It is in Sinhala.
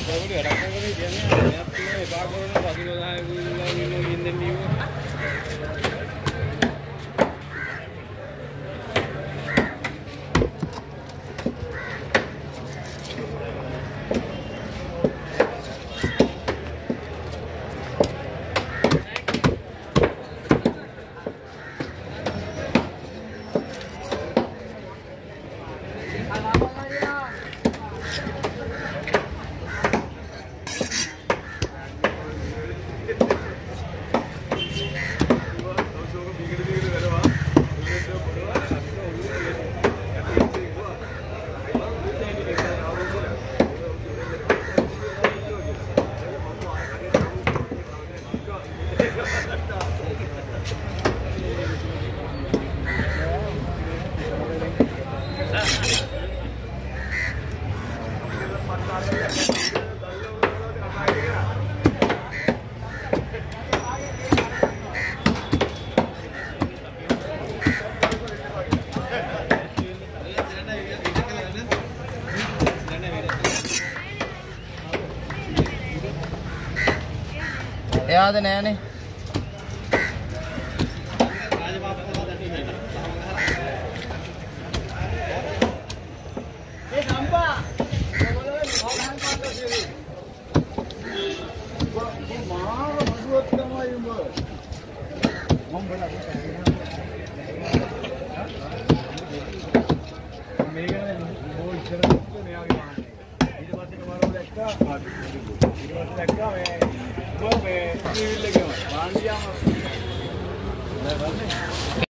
එයාද නෑනේ. ඒ සම්පා මාර මඩුවක් තමයි උඹ. මම බලන්න. මේකනේ බෝල් ඉස්සර දුන්නේ මෙයාගේ වාහනේ. ඊට පස්සේ කවරෝ දැක්කා. ඊට පස්සේ දැක්කා මේ ඉවිල්ල ගියා. වාන්දියාම.